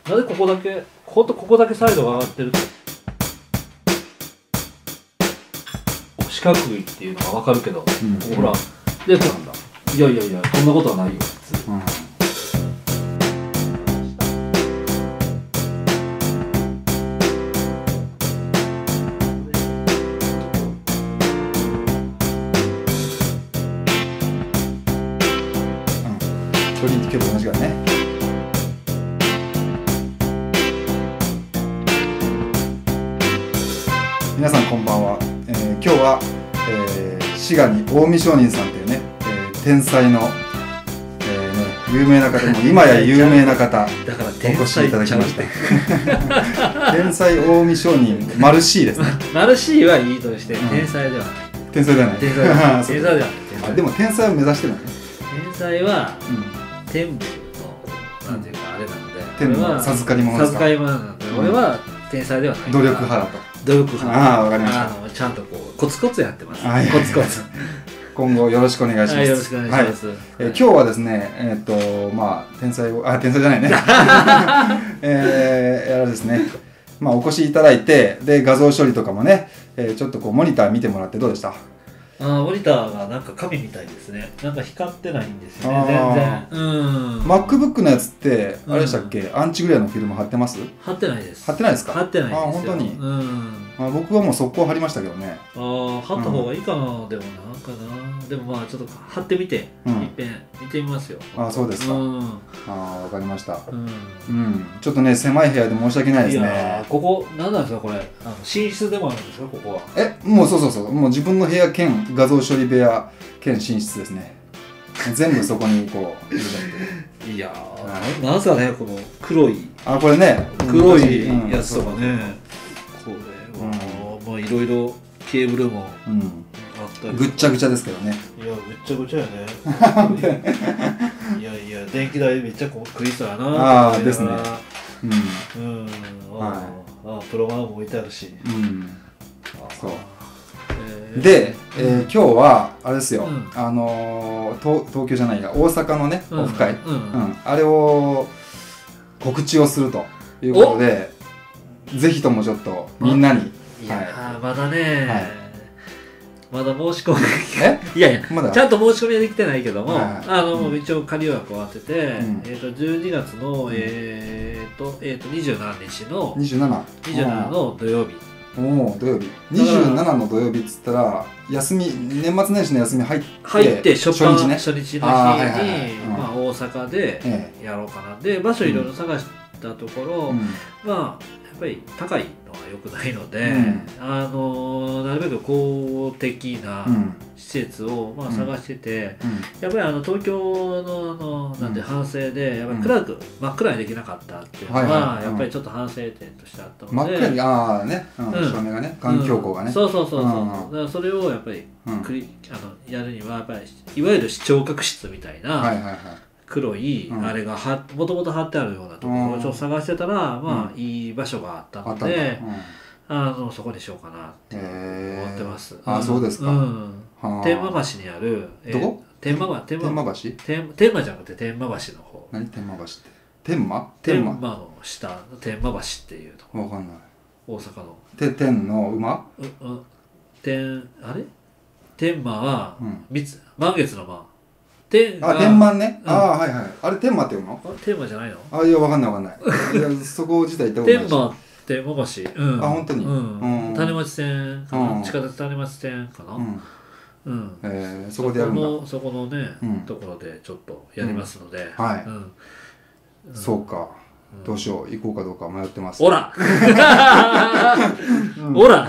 なぜここだけここだけサイドが上がってると四角いっていうのは分かるけど、ほらでなんだいやこんなことはないよ普通、 距離結構同じからね。皆さんこんばんは。今日は、滋賀に近江商人さんというね、天才の、有名な方も今や有名な方だからお越しいただきました。天才近江商人マルシーですね。 マルシーはいいとして、天才ではない。 天才ではない。 天才ではない。 でも天才を目指してるのね。 天才は、天部のなんていうかあれなので、 天の授かり物ですか。 授かり物なので、俺は天才ではない。 努力派だと。 努力派。 ああ、わかりました。 ちゃんとこうコツコツやってます。 コツコツ。今後よろしくお願いします。 よろしくお願いします。 今日はですね、まあ天才じゃないね。ですね。まあお越しいただいて、で画像処理とかもね、ちょっとこうモニター見てもらってどうでした？ モニターがなんか紙みたいですね。なんか光ってないんですよね、全然。 MacBook のやつって、あれでしたっけ、アンチグレアのフィルム貼ってます？ 貼ってないです。 貼ってないですか？ 貼ってないですよ。 本当に。僕はもう速攻貼りましたけどね。 貼った方がいいかな、でもなんかな。でもまあちょっと貼ってみて、いっぺん見てみますよ。 そうですか。わかりました。ちょっとね、狭い部屋で申し訳ないですね。 ここ、なんなんですか、これ。寝室でもあるんですか、ここは。 もうそう。もう自分の部屋兼画像処理部屋兼寝室ですね。全部そこにこう入れちゃって。 いやー、なんすかね、この黒い。 これね、 黒いやつとかね。これは、まあいろいろケーブルもあったり。 ぐっちゃぐちゃですけどね。 いや、ぐっちゃぐちゃやね。いや、電気代めっちゃ食いそうやな。 ですね。 プロマンも置いてあるし。 そう。で、今日はあれですよ、東京じゃないや、大阪のね、オフ会、あれを告知をするということで、ぜひともちょっとみんなに。 いやまだね、まだ申し込みいやまだちゃんと申し込みはできてないけども、一応仮予約終わってて、12月の27日の27の土曜日。 土曜日27の土曜日っつったら休み、年末年始の休み入って初日の日に大阪でやろうかな。で場所いろいろ探したところ、まあやっぱり高いのは良くないので、なるべく公的な施設を探してて、やっぱり東京のなんて反省でやっぱり真っ暗にできなかったっていうのはやっぱりちょっと反省点としてあったので、 真っ暗に照明がね、環境光がね、 そうだからそれをやっぱりやるにはやっぱりいわゆる視聴覚室みたいな黒いあれがもともと貼ってあるようなところをちょっと探してたら、まあいい場所があったので、そこにしようかなって思ってます。 そうですか。 天満橋にある、 どこ？天満橋？ 天満じゃなくて天満橋の方。 何天満橋って？天満の下の天満橋っていうところ。 わかんない。 大阪の。 天の馬？ あれ？天満は満月の満。 天満ね。あれ天満って読むの？ 天満じゃないの？ いやわかんない。そこ自体行ったことないし。 天満天満橋。 本当に。 種町線かな。地下鉄種町線かな。 そこでやるんだ。 そこのねところでちょっとやりますので。 そうか。どうしよう、行こうかどうか迷ってます。 おらおら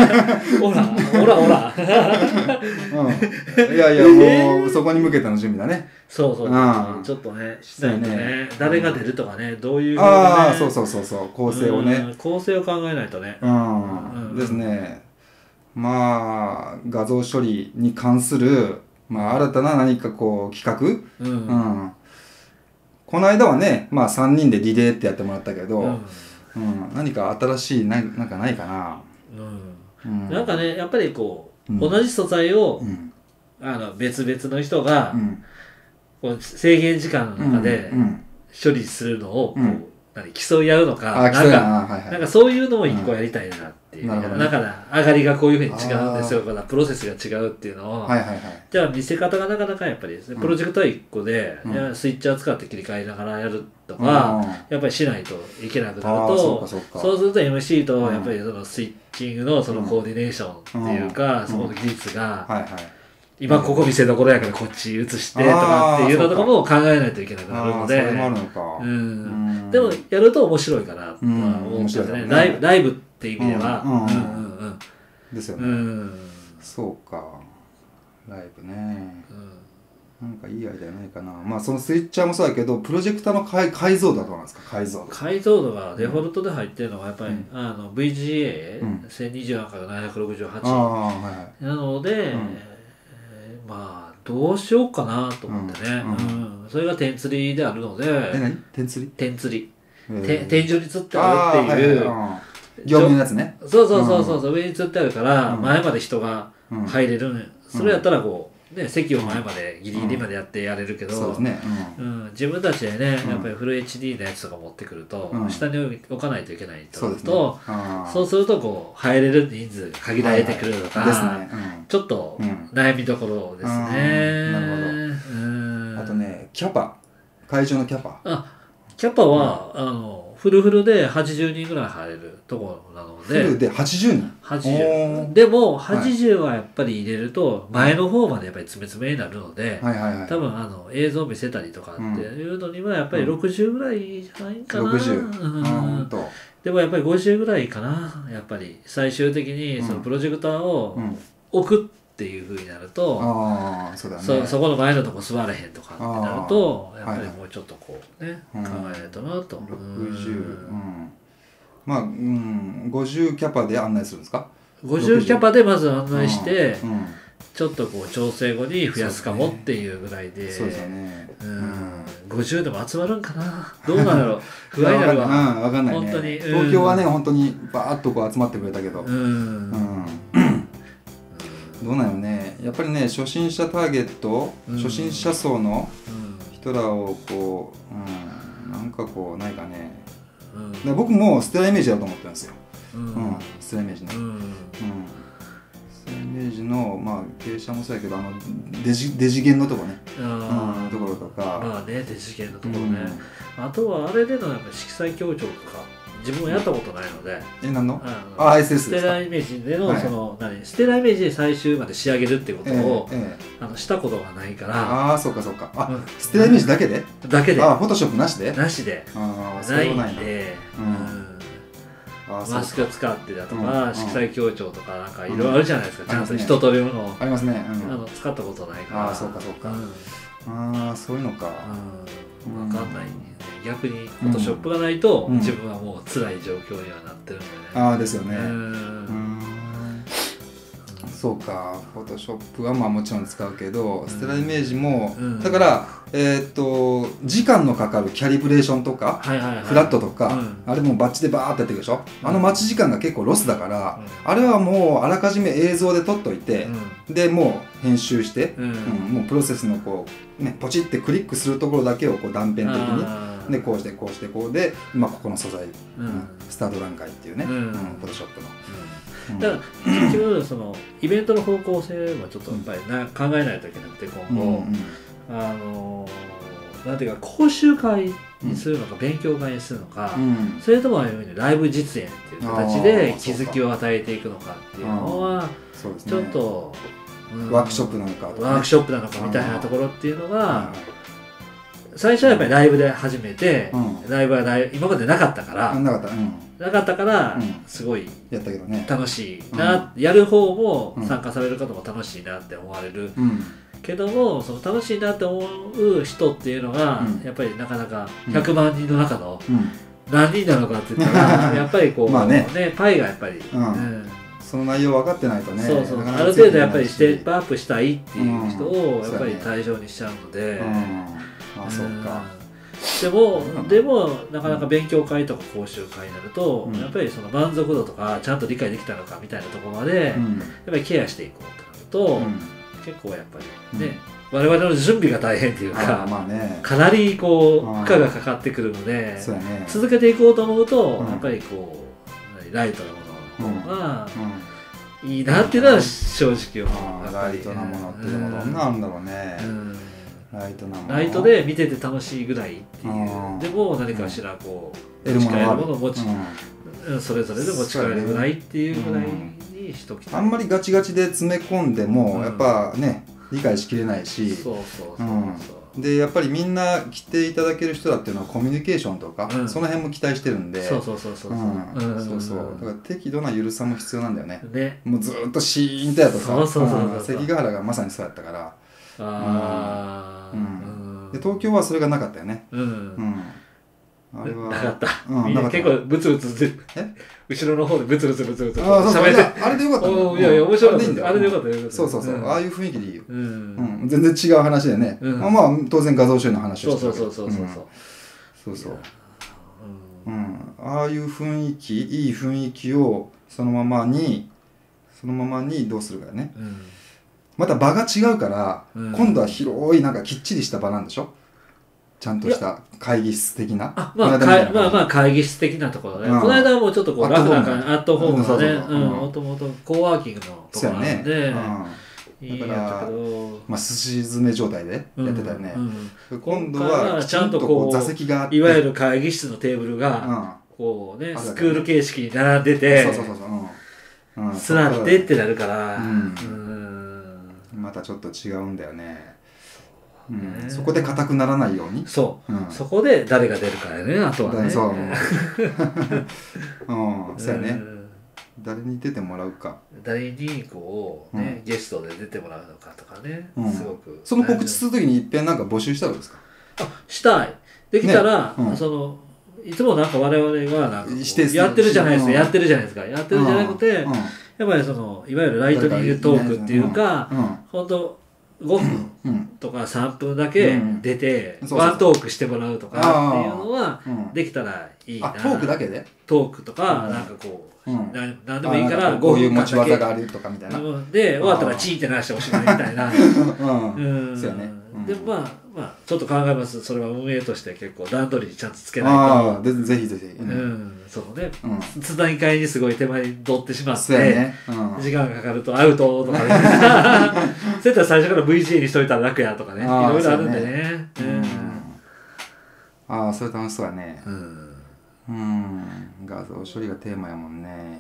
いや、もうそこに向けての準備だね。 そう、ちょっとね、したいね。誰が出るとかね、どういう。 そう、構成をね。 構成を考えないとね。 ですね。まあ、画像処理に関する、新たな何かこう、企画。この間はね、3人でリレーってやってもらったけど、何か新しいなんかないかな。 なんかね、やっぱりこう、同じ素材を、別々の人が、こう制限時間の中で処理するのをこう競い合うのか、なんかそういうのを一個やりたいなっていう、だから上がりがこういうふうに違うんですよ、プロセスが違うっていうのを、じゃあ見せ方がなかなかやっぱりですね、プロジェクトは1個で、スイッチャー使って切り替えながらやるとか、やっぱりしないといけなくなると、そうすると MC とやっぱりそのスイッチングのそのコーディネーションっていうか、その技術が、今ここ見せどころやからこっち移してとかっていうのとかも考えないといけなくなるので、でもやると面白いかなとは思うんですね。ライブっていう意味では。 ですよね。そうか。ライブね。なんかいいアイデアないかな。まあそのスイッチャーもそうだけど、プロジェクターの解像度はどうなんですか？ 解像度がデフォルトで入ってるのはやっぱりVGA1024 から768なので、まあどうしようかなと思ってね。それが点釣りであるので。 何？点釣り？ 点釣り。天井に釣ってあるっていう。 業務のやつね。 そう上に釣ってあるから前まで人が入れる。それやったらこう。ね、席を前までギリギリまでやってやれるけど、自分たちでねやっぱりフル HD のやつとか持ってくると、下に置かないといけないとなると、そうするとこう入れる人数が限られてくるとか、ちょっと悩みどころですね。 なるほど。あとね会場のキャパはフルフルで80人ぐらい入れるところなので、 フルで80人 80でも80はやっぱり入れると前の方までやっぱり詰めになるので、多分映像を見せたりとかっていうのにはやっぱり60ぐらいじゃないかな。でもやっぱり50ぐらいかな。やっぱり最終的にそのプロジェクターを置くっていうふうになると、そこの前のとこ座れへんとかってなるとやっぱりもうちょっとこうね考えないとなと。 まあ50キャパで案内するんですか ？50キャパでまず案内してちょっとこう調整後に増やすかもっていうぐらいで、 そうですよね。 50でも集まるんかな、どうなんだろう不安になるわ。 分かんないね。東京はね本当にバーッとこう集まってくれたけど、どうなんよね。やっぱりね初心者ターゲット、初心者層の人らをこう、なんかこうないかね。僕もステライメージだと思ってるんですよ。ステライメージね。ステライメージのまあ傾斜もそうやけどデジゲンのとこね。ところとか。 まあねデジゲンのところね。あとはあれでのやっぱ色彩強調とか。自分もやったことないので、 何のSS ですか？ ステライメージでのステライメージで最終まで仕上げるっていうことをしたことがないから。 そうかステライメージだけでフォトショップなしでないんで、マスク使ってだとか色彩強調とかなんかいろいろあるじゃないですか。ちゃんと一通りのありますね。 使ったことないから。 そうかそういうのか。 分かんないんで、逆にフォトショップがないと自分はもう辛い状況にはなってるんでね。 ですよね。そうか、フォトショップはまあもちろん使うけど、ステライメージもだから時間のかかるキャリブレーションとかフラットとかあれもバッチでバーってやってるでしょ。待ち時間が結構ロスだから、あれはもうあらかじめ映像で撮っといて、でもう編集してもうプロセスのこうねポチってクリックするところだけをこう断片的にでこうしてこうでここの素材スタート段階っていうねフォトショップの。 だから結局そのイベントの方向性はちょっとやっぱり考えないといけなくて、今後なんていうか講習会にするのか勉強会にするのか、それともライブ実演っていう形で気づきを与えていくのかっていうのはちょっとワークショップなのかワークショップなのかみたいなところっていうのが最初はやっぱりライブで始めて、ライブは今までなかったからすごい楽しいな、やる方も参加される方も楽しいなって思われるけども、その楽しいなって思う人っていうのがやっぱりなかなか100万人の中の何人なのかって言ったらやっぱりこうパイがやっぱりその内容分かってないとね。 ある程度やっぱりステップアップしたいっていう人をやっぱり対象にしちゃうので。 そうか。 でもなかなか勉強会とか講習会になると、やっぱりその満足度とかちゃんと理解できたのかみたいなところまでやっぱりケアしていこうってなると、結構やっぱりね我々の準備が大変っていうか、 まあね、 かなりこう負荷がかかってくるので、 そうやね、 続けていこうと思うと、やっぱりこうライトなものがいいなっていうのは正直思う。 ライトなものってでもどんなんあるんだろうね。ライトなもの、 ライトで見てて楽しいぐらいっていう、でも何かしらこう持ち帰るものをそれぞれで持ち帰るぐらいっていうぐらいにしときたい。 あんまりガチガチで詰め込んでもやっぱね理解しきれないし、でやっぱりみんな来ていただける人だっていうのはコミュニケーションとか、その辺も期待してるんで、だから適度な緩さも必要なんだよね。もうずっとシーンとやとさ、関ヶ原がまさにそうやったから。で東京はそれがなかったよね。あれはなかった。結構ブツブツ後ろの方でブツブツ喋って。 あれでよかった。 いやいや面白かった。あれでよかったよ。 そうそうそう。ああいう雰囲気でいいよ。全然違う話でね。まあ当然画像処理の話をしてる。そうそう。ああいう雰囲気、いい雰囲気をそのままにどうするかね。また場が違うから今度は広いなんかきっちりした場なんでしょ。ちゃんとした会議室的な。 まあ会議室的なところね。この間はもうちょっとこうラフな感じ、アットホームのね、もともとコーワーキングのところなんで、 だからまあすし詰め状態でやってたよね。今度はちゃんとこう座席があって、 いわゆる会議室のテーブルがこうねスクール形式に並んでて、座ってってなるから、 またちょっと違うんだよね。そこで硬くならないように。 そこで誰が出るかやね、あとはね。 そうやね。誰に出てもらうか。 誰にこうねゲストで出てもらうのかとかね、すごく。 その告知するときに一遍なんか募集したらどうですか。 したい。できたらそのいつもなんか我々がなんかやってるじゃないですか。やってるじゃなくて、やっぱりそのいわゆるライトニングトークっていうか、本当5分とか3分だけ出てワントークしてもらうとかっていうのはできたらいいな。 トークだけでトークとかなんかこう何でもいいからこういう持ち技があるとかみたいなで終わったらチーって鳴らしておしまいみたいな。そうやね。でまあちょっと考えます。それは運営として結構段取りにちゃんとつけないと。 ぜひぜひ。 そうね。つなぎ替えにすごい手前に取ってしまって時間がかかるとアウトとかね。そうやったら最初から VJ にしといたら楽やとかね。いろいろあるんでね。 それ楽しそうやね。画像処理がテーマやもんね。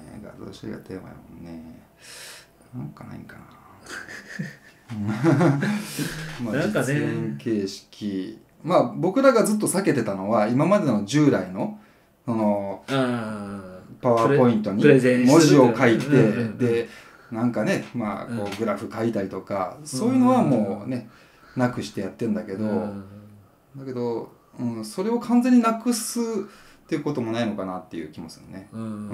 なんかないんかな。なんかね、実演形式、まあ僕らがずっと避けてたのは今までの従来のそのパワーポイントに文字を書いて、でなんかね、まあこうグラフ書いたりとか、そういうのはもうねなくしてやってんだけど、それを完全になくすっていうこともないのかなっていう気もするね。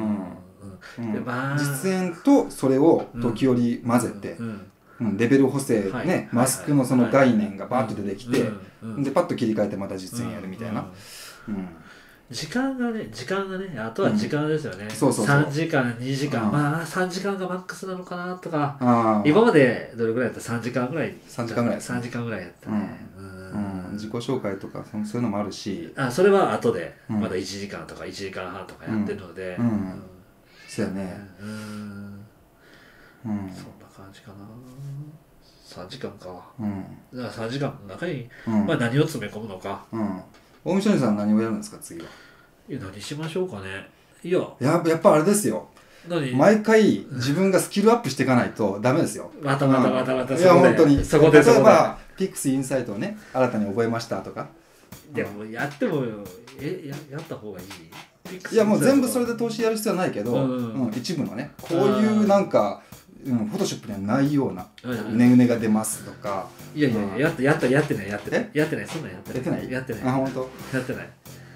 実演とそれを時折混ぜて。レベル補正ね、マスクのその概念がバーッと出てきて、でパッと切り替えてまた実演やるみたいな。 時間がね、あとは時間ですよね。3時間、2時間、まあ3時間がマックスなのかなとか、今までどれぐらいやったら3時間ぐらい。3時間ぐらいやったね。 自己紹介とかそういうのもあるし。 それは後で、まだ1時間とか1時間半とかやってるので。 そうやね。 そんな感じかな。3時間か。だから3時間の中に、まあ何を詰め込むのか。 大見翔さん何をやるんですか次は。 何しましょうかね。 やっぱあれですよ。毎回自分がスキルアップしていかないとダメですよ。 また。いや本当に。例えばピクスインサイトをね新たに覚えましたとか。 でもやってもやった方がいい。 いやもう全部それで投資やる必要はないけど、一部のねこういうなんか。フォトショップにはないようなうねうねが出ますとか。 いややってないそんなんやってないやってない本当やってない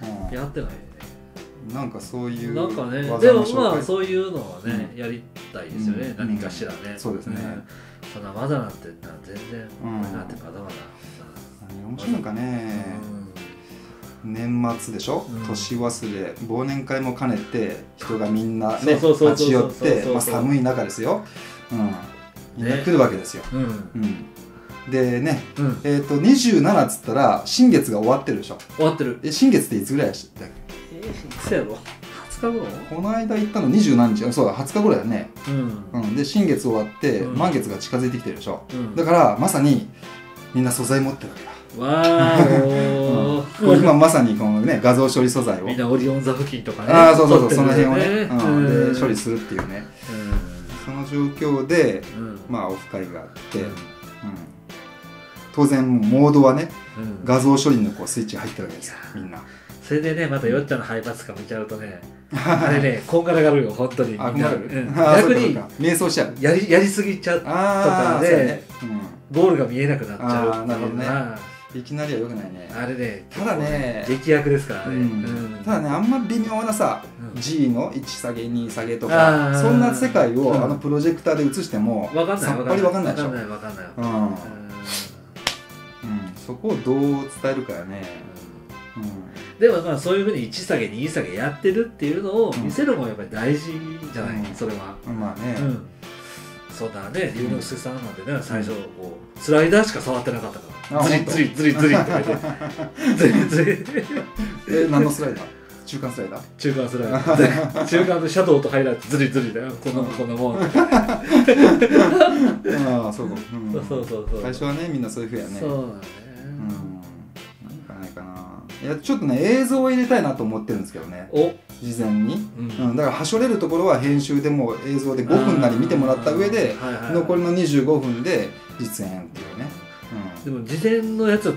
なんかそういうなんかねでもまあそういうのはねやりたいですよね。何かしらね。 そうですね。 そんな技なんて全然なんてまだまだ何面白いのかね。年末でしょ、年忘れ忘年会も兼ねて人がみんなね立ち寄って寒い中ですよ、みんな来るわけですよ。 でね、27っつったら新月が終わってるでしょ。 終わってる。 新月っていつぐらいでしたっけ？いつやろ、20日頃？ この間行ったの20何日、そうだ、20日頃だよね。で新月終わって満月が近づいてきてるでしょ。だからまさにみんな素材持ってるわけだ。 わーお今まさにこのね画像処理素材をみんなオリオン座付近とかね、 そうそうそう、その辺をねで処理するっていうね、その状況でまあオフ会があって、当然モードはね画像処理のこうスイッチが入ってるわけですよ、みんな。 それでね、またよっちゃんのハイパス感見ちゃうとね、あれね、こんがらがるよ、本当に。逆に迷走しちゃう、 やりすぎちゃうとかでゴールが見えなくなっちゃうっていうのは、 いきなりはよくないね。 あれね、 ただね、 劇薬ですからね。 ただね、あんま微妙なさ、G の1下げ2下げとかそんな世界をあのプロジェクターで映してもさっぱり分かんないでしょ。そこをどう伝えるかやね。 でもまあそういうふうに1下げ2下げやってるっていうのを見せるのもやっぱり大事じゃない、それは。まあね、そうだね、龍之介さんなんてね、最初こうスライダーしか触ってなかったから、ズリズリズリズリって書いて、ズリズリ。 何のスライダー？中間スライダー？ 中間スライダー。中間でシャドウとハイライトズリズリだよ、こんなもん。ああ、そうか。そうそう。最初はね、みんなそういうふうやね。 そうだね。 何かないかな。いや、ちょっとね、映像を入れたいなと思ってるんですけどね。事前に。だから、はしょれるところは編集でも映像で5分なり見てもらった上で、残りの25分で実演っていうね。 でも、事前のやつって、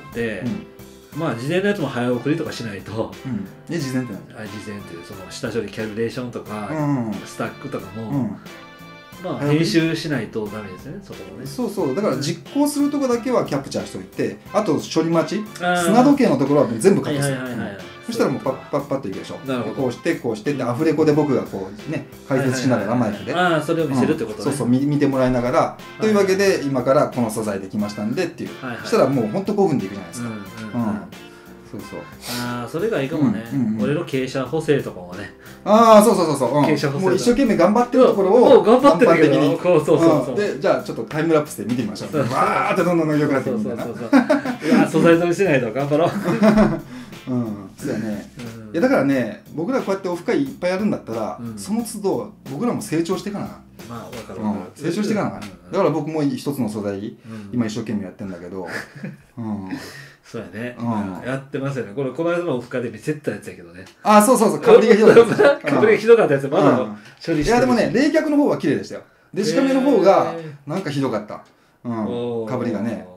まあ事前のやつも早送りとかしないと、 事前って何？事前っていうその下処理キャリブレーションとかスタックとかもまあ編集しないとダメですね、そこもね。 そうそう、だから実行するとこだけはキャプチャーしておいて、あと処理待ち、砂時計のところは全部カットする。そしたらもうパッパッパッといくでしょ。こうしてこうしてってアフレコで僕がこうね解説しながらマイクでそれを見せるってことね。 そうそう、見てもらいながら、というわけで今からこの素材できましたんでっていう、そしたらもうほんと5分でいくじゃないですか。そうそう。 それがいいかもね。俺の傾斜補正とかもね。 そう。傾斜補正。もう一生懸命頑張ってるところを頑張ってるけど、そう。 で、じゃあちょっとタイムラプスで見てみましょう。わーってどんどん良くなっていくみたいな。 素材取りしないと頑張ろう。 そうだね。いやだからね、僕らこうやってオフ会いっぱいやるんだったら、その都度僕らも成長していかな。 まあ分かる。 成長していかな。だから僕も一つの素材今一生懸命やってんだけど。 そうやね。やってますよね。この間のオフ会で見せたやつやけどね。 そう。かぶりがひどかったやつ。 かぶりがひどかったやつ、まだ処理して。 いやでもね、冷却の方は綺麗でしたよ。デジカメの方がなんかひどかった。かぶりがね。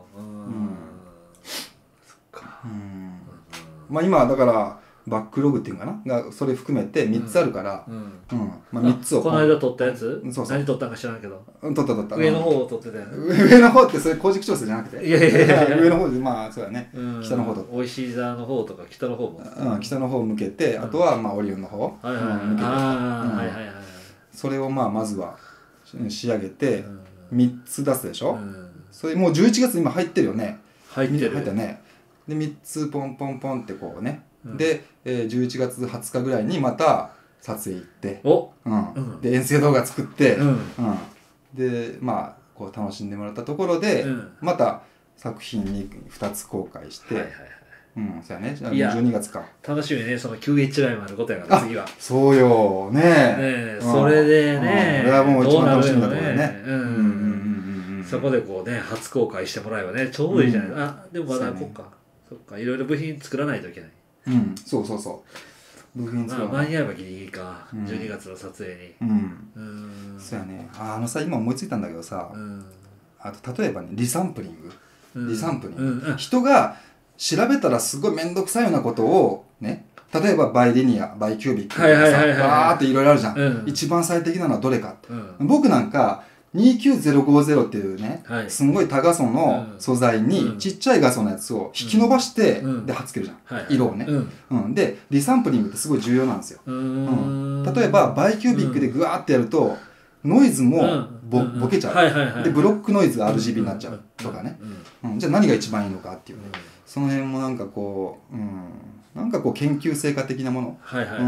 そっか。まあ今だからバックログっていうかながそれ含めて3つあるからまあ3つをこの間撮ったやつ何撮ったんか知らんけど撮った上の方を撮ってたよね。 上の方ってそれ工軸調整じゃなくて、 いや上の方でまあそうだね、北の方とおいしい座の方とか北の方も北の方向けて、あとはまあオリオンの方向けて、それをまあまずは仕上げて3つ出すでしょ。それもう11月今入ってるよね。 入ったね。で3つポンポンポンってこうね、で11月20日ぐらいにまた撮影行って、で遠征動画作って、でまあこう楽しんでもらったところでまた作品に2つ公開して、そうやね、12月か。 楽しみね、その QHY もあることやから次は。 そうよね。 それでね、 これはもう一番楽しみなところだね。 そこでこうね初公開してもらえばねちょうどいいじゃない。でもまだこっか、そっか、いろいろ部品作らないといけない。 そう部品作らない。 間に合えばギリギリか、12月の撮影に。 そうやね。さ今思いついたんだけどさ、あと例えばねリサンプリング、人が調べたらすごい面倒くさいようなことをね、例えばバイリニア、バイキュービックとかさ、バーっていろいろあるじゃん。一番最適なのはどれか。僕なんか29050っていうね、すんごい多画素の素材にちっちゃい画素のやつを引き伸ばしてで貼っつけるじゃん、色をね。でリサンプリングってすごい重要なんですよ。例えばバイキュービックでグワーってやるとノイズもボケちゃう。でブロックノイズが RGB になっちゃうとかね。じゃあ何が一番いいのかっていうね、その辺もなんかこう研究成果的なもの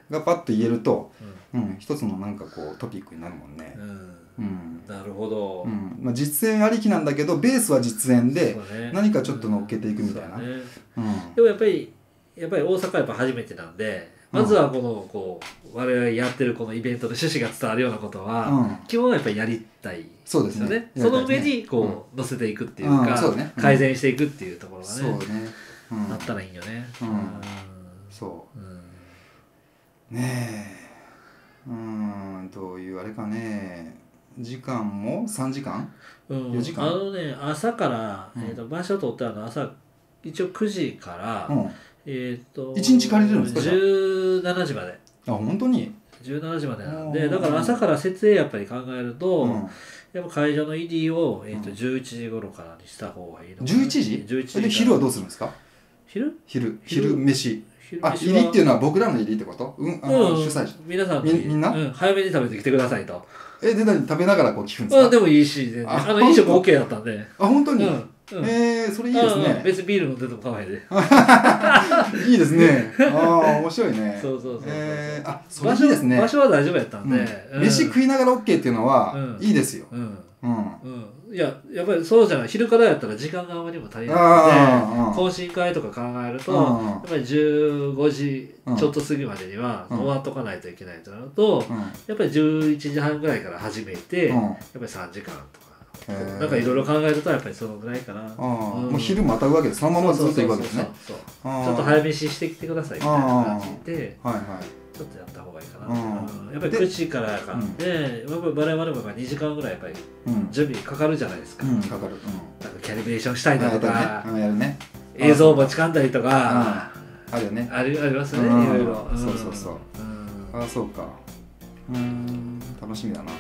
がパッと言えると、一つのなんかこうトピックになるもんね。 なるほど。 まあ、実演ありきなんだけどベースは実演で何かちょっと乗っけていくみたいな。 でもやっぱり大阪やっぱ初めてなんで、まずはこう我々やってるこのイベントの趣旨が伝わるようなことは、基本はやっぱりやりたいですよね。その上にこう乗せていくっていうか、改善していくっていうところがね、あったらいいよね。 そうねえ、どういうあれかね、時間も3時間4時間、 朝から場所取って朝一応9時から 1日借りれるんですか 17時まで。 あ、本当に 17時までなんで、だから朝から設営やっぱり考えると、やっぱ会場の入りを11時頃からにした方がいいのかな。11時で昼はどうするんですか？昼飯。あ、入りっていうのは僕らの入りってこと？主催者皆さんみんな早めに食べてきてくださいと。 で何食べながらこう聞くんですか？ でもいいし、飲食 OK だったんで。 あ、本当に？それいいですね。 別にビール飲んでても構わないで。 いいですね。面白いね。 そう。 あ、それいいですね。 場所は大丈夫やったんで。 飯食いながら OK っていうのはいいですよ。 いや、やっぱりそうじゃない。昼からやったら時間があまりにも足りないので、懇親会とか考えると、やっぱり15時ちょっと過ぎまでには終わっとかないといけないとなると、やっぱり11時半ぐらいから始めて、やっぱり3時間とか。なんかいろいろ考えるとやっぱりそのぐらいかな。 もう昼またぐわけです。そのままずっと行くわけですね。 ちょっと早飯してきてくださいみたいな感じで、ちょっとやった方がいいかな。やっぱり9時からやからで、我々も2時間ぐらいやっぱり準備かかるじゃないですか。 かかる。 なんかキャリブレーションしたりとか、 映像持ちかんだりとか、 あるよね。 ありますね、いろいろ。 そう。あ、そうか。楽しみだな。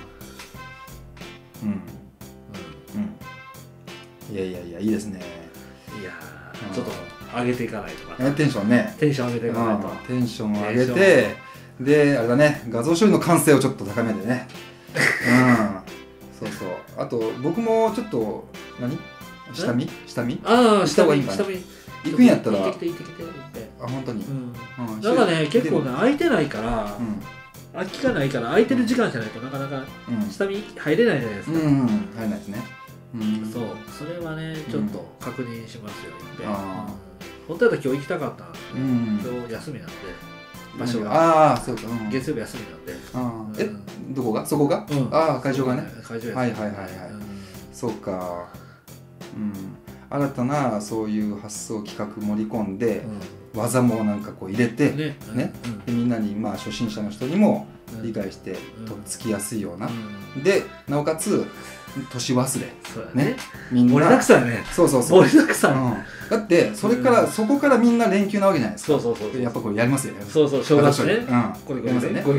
いやいいですね。 いやちょっと上げていかないとか。 テンション上げていかないと。 テンション上げて、であれだね、画像処理の感性をちょっと高めてね。そう。あと僕もちょっと下見した方がいいかな。行くんやったら。 行ってきて。 あ、本当に。 なんかね、結構ね空いてないから。空きがないから空いてる時間じゃないとなかなか下見入れないじゃないですか。 入れないですね。 そう、それはねちょっと確認しますよ。本当だったら今日行きたかったんで、今日休みなんで場所が。そうか。月曜日休みなんで。 どこが？そこが？会場がね。 会場はい。そうか。新たなそういう発想企画盛り込んで。技もなんかこう入れてね、みんなに初心者の人にも理解してとっつきやすいような、でなおかつ年忘れね、みんな盛りだくさんね。そう盛りだくさん。だってそこからみんな連休なわけじゃないですか。そうやっぱこれやりますよね。そう正月ね。ゴリゴ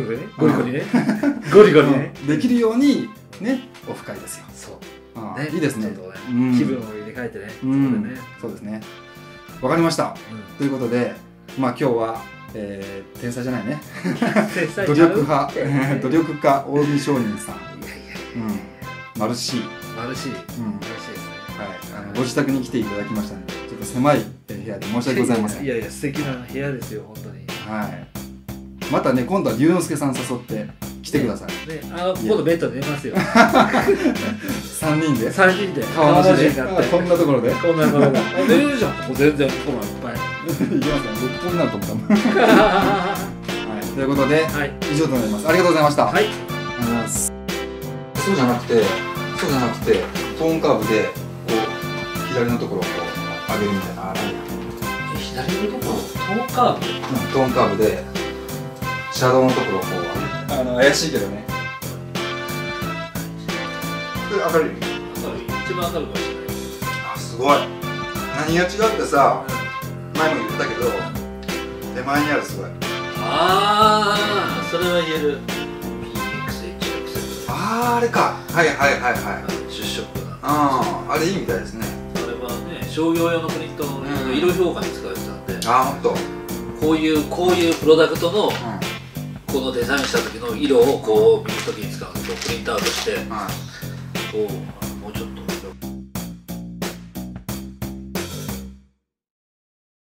リね。できるようにね、オフ会ですよ。そういいですね。気分を入れ替えてね。そうですね。わかりました。ということで、今日は天才じゃないね。努力家近江商人さん。マルシー。ですね。ご自宅に来ていただきましたので、ちょっと狭い部屋で申し訳ございません。いや素敵な部屋ですよ本当に。またね、今度は龍之介さん誘って来てください。今度ベッドで寝ますよ。3人で顔なしでこんなところで寝るじゃん。全然ここもいっぱいいきますね。6本になると思った。ということで以上となります。ありがとうございました。そうじゃなくてトーンカーブでこう左のところをこう上げるみたいな。左のところトーンカーブでシャドウのところをこう怪しいけどね。明るい。一番明るいかもしれない。あ、すごい。何が違ってさ、前も言ったけど手前にあるすごい。それは言える。あれか。はい出色な。あれいいみたいですね。それはね、商業用のプリントの色評価に使われてたんで。本当。こういうプロダクトのこのデザインした時の色をこう見る時に使うんですよ。プリントアウトしてこう